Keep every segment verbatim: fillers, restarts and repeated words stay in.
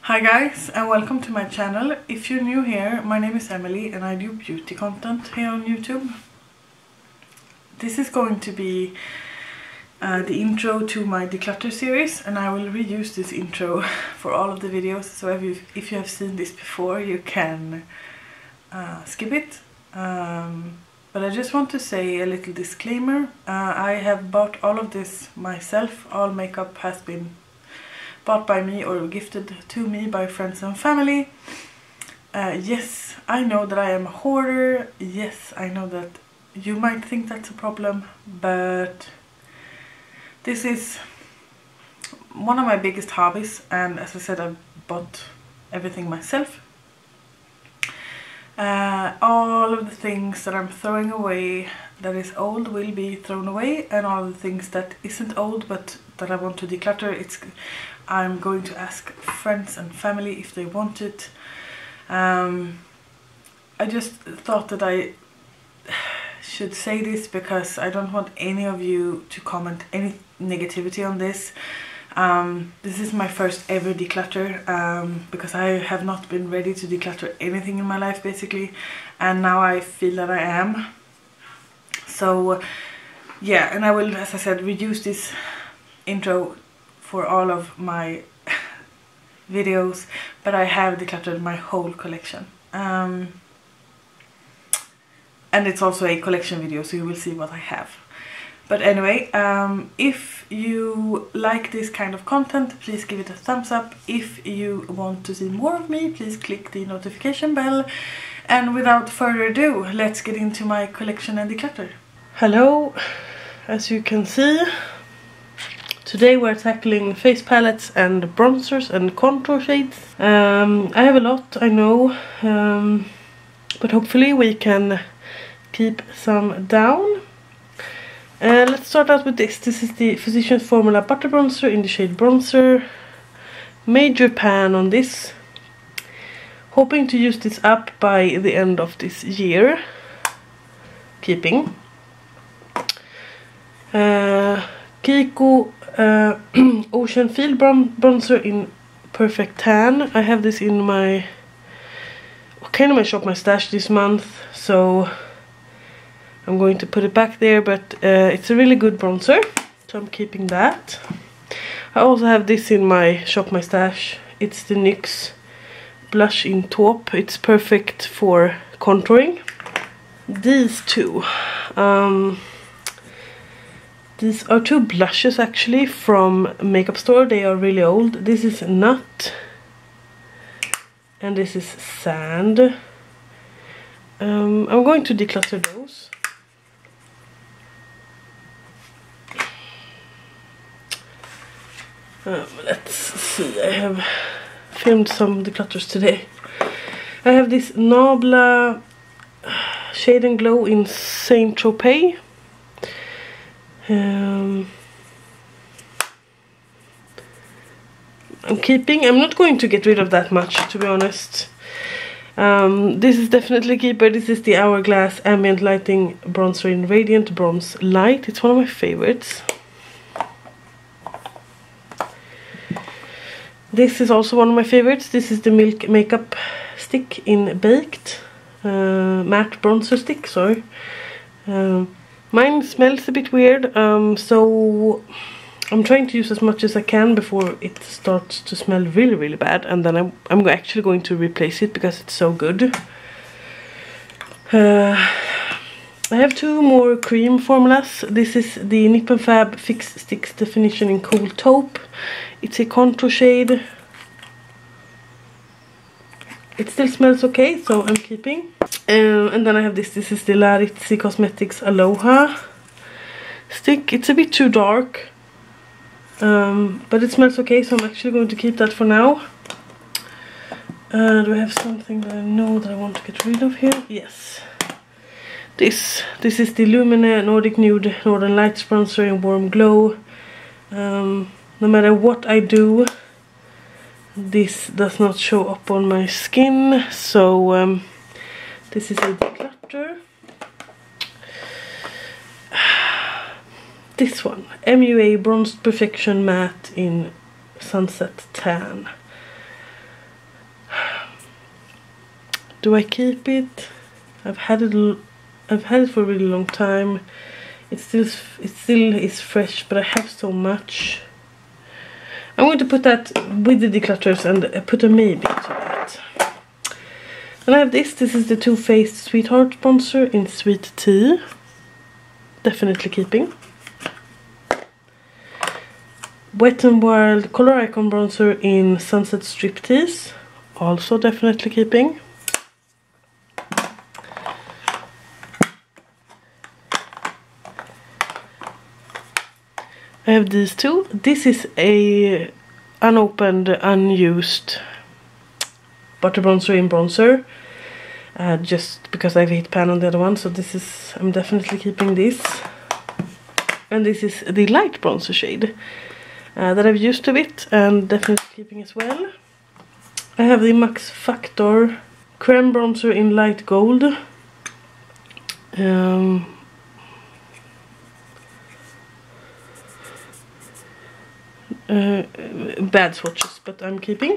Hi guys, and welcome to my channel. If you're new here, my name is Emily and I do beauty content here on YouTube. This is going to be uh, the intro to my Declutter series, and I will reuse this intro for all of the videos, so if you, if you have seen this before you can uh, skip it. Um, but I just want to say a little disclaimer. Uh, I have bought all of this myself. All makeup has been bought by me or gifted to me by friends and family. Uh, yes, I know that I am a hoarder. Yes, I know that you might think that's a problem, but this is one of my biggest hobbies, and as I said, I've bought everything myself. Uh, all of the things that I'm throwing away that is old will be thrown away, and all the things that isn't old but that I want to declutter, it's I'm going to ask friends and family if they want it. Um, I just thought that I should say this because I don't want any of you to comment any negativity on this. Um, this is my first ever declutter, um, because I have not been ready to declutter anything in my life basically, and now I feel that I am. So yeah, and I will, as I said, reuse this intro for all of my videos, but I have decluttered my whole collection. Um, and it's also a collection video, so you will see what I have. But anyway, um, if you like this kind of content, please give it a thumbs up. If you want to see more of me, please click the notification bell. And without further ado, let's get into my collection and declutter. Hello, as you can see, today we're tackling face palettes and bronzers and contour shades. Um, I have a lot, I know, um, but hopefully we can keep some down. Uh, let's start out with this. This is the Physicians Formula Butter Bronzer in the shade Bronzer. Major pan on this. Hoping to use this up by the end of this year. Keeping. Uh, Kiko uh, Ocean Field bron Bronzer in Perfect Tan. I have this in my kind of my shop, my stash this month, so I'm going to put it back there, but uh, it's a really good bronzer, so I'm keeping that. I also have this in my shop, my stash. It's the NYX blush in taupe. It's perfect for contouring. These two. Um, these are two blushes actually from Makeup Store. They are really old. This is Nut and this is Sand. Um, I'm going to declutter those. Um, let's see, I have filmed some declutters today. I have this Nabla Shade and Glow in Saint Tropez. Um, I'm keeping, I'm not going to get rid of that much, to be honest. Um, this is definitely a keeper. This is the Hourglass Ambient Lighting Bronzer in Radiant Bronze Light. It's one of my favorites. This is also one of my favorites. This is the Milk Makeup Stick in Baked. Uh, matte bronzer stick, sorry. Um, mine smells a bit weird, um, so I'm trying to use as much as I can before it starts to smell really, really bad. And then I'm, I'm actually going to replace it because it's so good. Uh, I have two more cream formulas. This is the Nip and Fab Fix Sticks Definition in Cool Taupe. It's a contour shade. It still smells okay, so I'm keeping. Um, and then I have this. This is the Laritzi Cosmetics Aloha stick. It's a bit too dark, um, but it smells okay, so I'm actually going to keep that for now. Uh, do I have something that I know that I want to get rid of here? Yes. This. This is the Lumine Nordic Nude Northern Lights Bronzer in Warm Glow. Um, no matter what I do, this does not show up on my skin, so um, this is a declutter. This one, M U A Bronzed Perfection Matte in Sunset Tan. Do I keep it? I've had it. I've had it for a really long time. It still, it still is fresh, but I have so much. I'm going to put that with the declutters and put a maybe to that. And I have this. This is the Too Faced Sweetheart bronzer in Sweet Tea. Definitely keeping. Wet n Wild Color Icon bronzer in Sunset Striptease. Also definitely keeping. I have these two. This is a unopened, unused butter bronzer in bronzer. Uh, just because I have hit pan on the other one. So this is, I'm definitely keeping this. And this is the light bronzer shade uh, that I've used a bit and definitely keeping as well. I have the Max Factor creme bronzer in light gold. Um, Uh, bad swatches, but I'm keeping.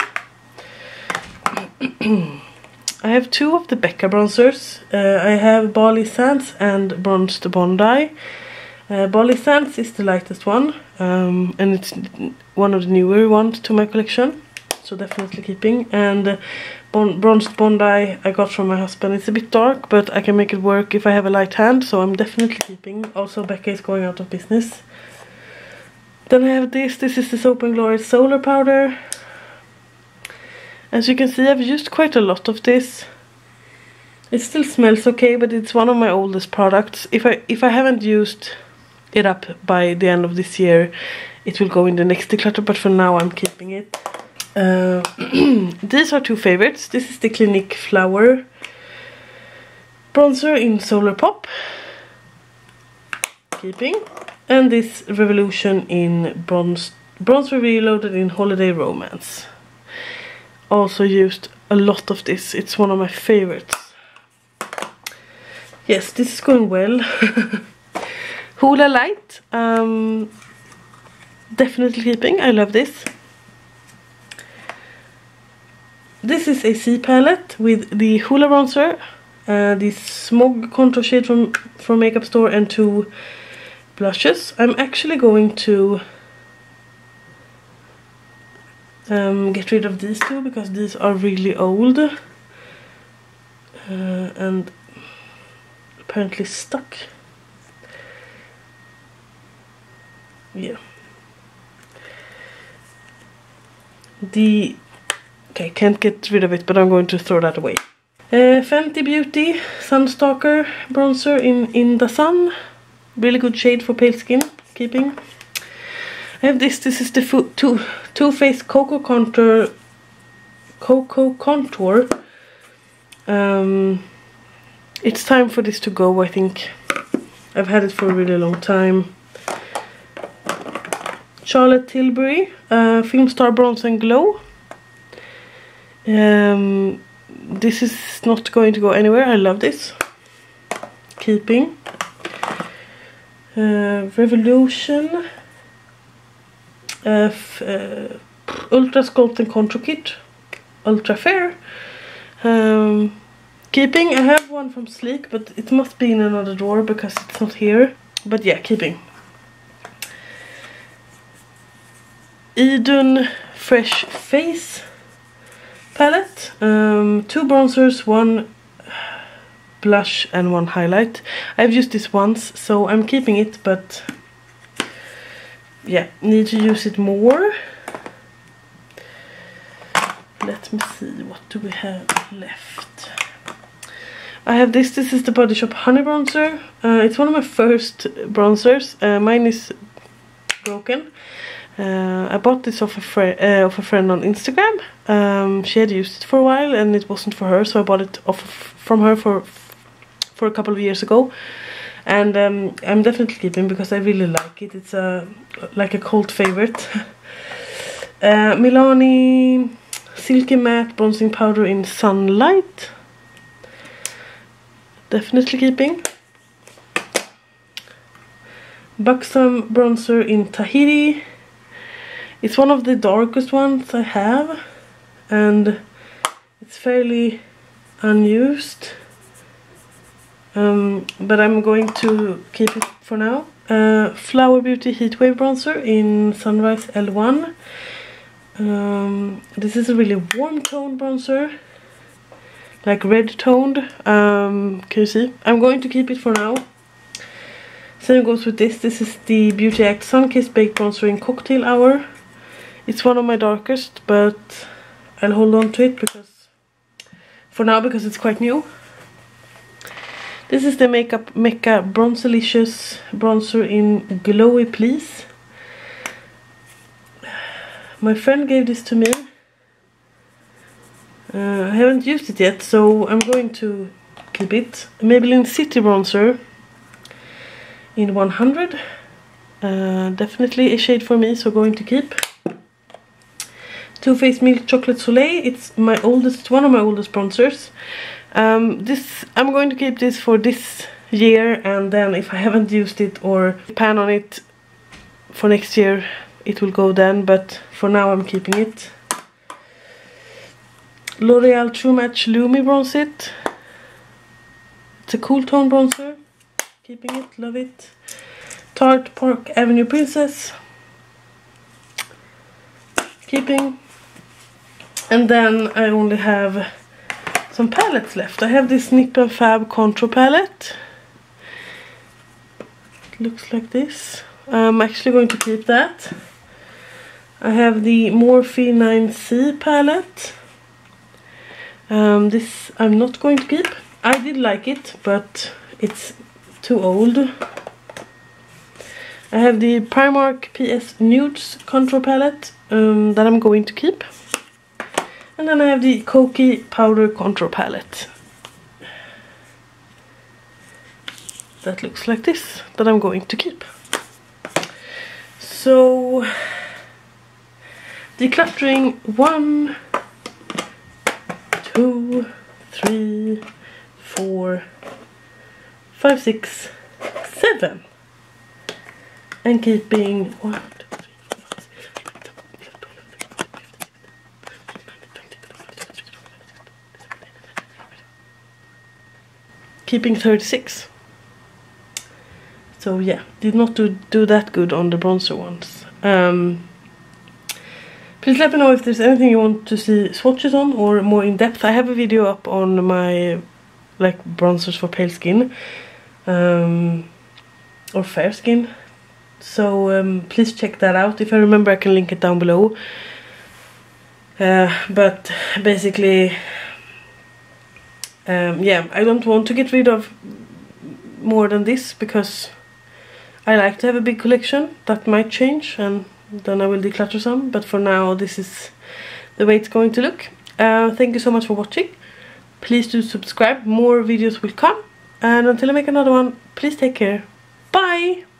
I have two of the Becca bronzers. Uh, I have Bali Sands and Bronzed Bondi. Uh, Bali Sands is the lightest one, um, and it's one of the newer ones to my collection, so definitely keeping. And uh, bon Bronzed Bondi I got from my husband. It's a bit dark, but I can make it work if I have a light hand, so I'm definitely keeping. Also, Becca is going out of business. Then I have this, this is the Soap and Glory Solar Powder. As you can see, I've used quite a lot of this. It still smells okay, but it's one of my oldest products. If I if I haven't used it up by the end of this year, it will go in the next declutter, but for now I'm keeping it. Uh, these are two favorites. This is the Clinique Flower bronzer in Solar Pop. Keeping. And this Revolution in bronze, bronzer reloaded in Holiday Romance. Also used a lot of this. It's one of my favorites. Yes, this is going well. Hoola Light. Um, definitely keeping. I love this. This is a C palette with the Hoola bronzer, uh, the Smog contour shade from, from Makeup Store, and two blushes. I'm actually going to um, get rid of these two because these are really old uh, and apparently stuck. Yeah. The okay, can't get rid of it, but I'm going to throw that away. Uh, Fenty Beauty Sunstalker bronzer in in the sun. Really good shade for pale skin. Keeping. I have this. This is the Too Too Faced Cocoa Contour. Cocoa Contour. Um, it's time for this to go, I think. I've had it for a really long time. Charlotte Tilbury uh, Film Star Bronze and Glow. Um, this is not going to go anywhere. I love this. Keeping. Uh, Revolution uh, f uh, Ultra Sculpt and Contour Kit Ultra Fair. Um, keeping. I have one from Sleek, but it must be in another drawer because it's not here. But yeah, keeping. Eden Fresh Face palette. Um, two bronzers, one blush and one highlight. I've used this once, so I'm keeping it, but yeah, need to use it more. Let me see, what do we have left? I have this, this is the Body Shop Honey Bronzer. Uh, it's one of my first bronzers. Uh, mine is broken. Uh, I bought this off a, fri uh, off a friend on Instagram. Um, she had used it for a while and it wasn't for her, so I bought it off from her for for a couple of years ago, and um, I'm definitely keeping because I really like it. It's a like a cult favorite. uh, Milani Silky Matte Bronzing Powder in Sunlight. Definitely keeping. Buxom Bronzer in Tahiti. It's one of the darkest ones I have, and it's fairly unused. Um, but I'm going to keep it for now. Uh, Flower Beauty Heatwave Bronzer in Sunrise L one. Um, this is a really warm tone bronzer, like red toned. Um, can you see? I'm going to keep it for now. Same goes with this. This is the Beauty Act Sunkissed Baked Bronzer in Cocktail Hour. It's one of my darkest, but I'll hold on to it because for now because it's quite new. This is the Makeup Mecca Bronzelicious Bronzer in Glowy Please. My friend gave this to me. Uh, I haven't used it yet, so I'm going to keep it. Maybelline City Bronzer in one hundred. Uh, definitely a shade for me, so going to keep. Too Faced Milk Chocolate Soleil. It's my oldest, one of my oldest bronzers. Um, this I'm going to keep this for this year, and then if I haven't used it or pan on it for next year, it will go then. But for now, I'm keeping it. L'Oreal True Match Lumi Bronze It. It's a cool tone bronzer. Keeping it, love it. Tarte Park Avenue Princess. Keeping. And then I only have some palettes left. I have this Nip and Fab Contour palette. It looks like this. I'm actually going to keep that. I have the Morphe nine C palette. Um, this I'm not going to keep. I did like it, but it's too old. I have the Primark P S Nudes Contour palette um, that I'm going to keep. And then I have the Koki Powder Contour palette. That looks like this, that I'm going to keep. So, decluttering one, two, three, four, five, six, seven. And keeping one, keeping thirty-six. So yeah, did not do, do that good on the bronzer ones. Um, please let me know if there's anything you want to see swatches on or more in depth. I have a video up on my like bronzers for pale skin um, or fair skin. So um, please check that out. If I remember, I can link it down below. Uh, but basically, um, yeah, I don't want to get rid of more than this because I like to have a big collection. That might change, and then I will declutter some. But for now, this is the way it's going to look. Uh, thank you so much for watching. Please do subscribe. More videos will come. And until I make another one, please take care. Bye!